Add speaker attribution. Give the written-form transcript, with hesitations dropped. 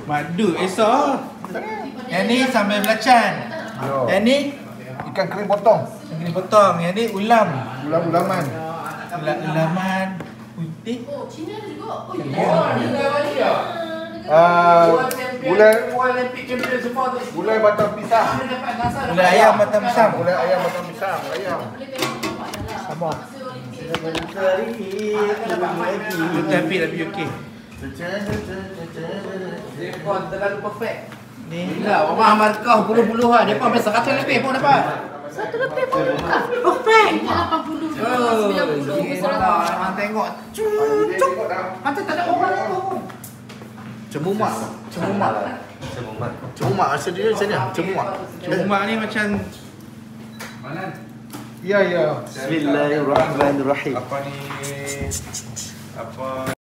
Speaker 1: Madu esok. Yang ni sambal belacan. Yang ni
Speaker 2: Ikan kering potong.
Speaker 1: ini potong. Yang ni ulam.
Speaker 2: Ulam-ulaman.
Speaker 1: Ulaman putih.
Speaker 3: Cina ada juga. Oh,
Speaker 2: Gulai batang pisang.
Speaker 1: Gulai ayam batang pisang.
Speaker 2: Gulai ayam batang pisang. Ayam.
Speaker 1: Sama. Kita ambil tapi okey.
Speaker 4: Rekod terlalu perfect.
Speaker 1: Ni
Speaker 4: Gila, Omar markah puluh-puluhan. Depa sampai 100 lebih pun dapat.
Speaker 3: 100 lebih pun buka. Perfect. 80.
Speaker 4: Oh,
Speaker 3: 90.
Speaker 4: gila. Memang tengok. Cucuk. Macam tak ada orang pun. Cemumak.
Speaker 2: Cuma asal dia macam ni. Cuma.
Speaker 1: cuma ni macam
Speaker 2: Ya, ya.
Speaker 5: Bismillahirrahmanirrahim.
Speaker 1: apa ni? Apa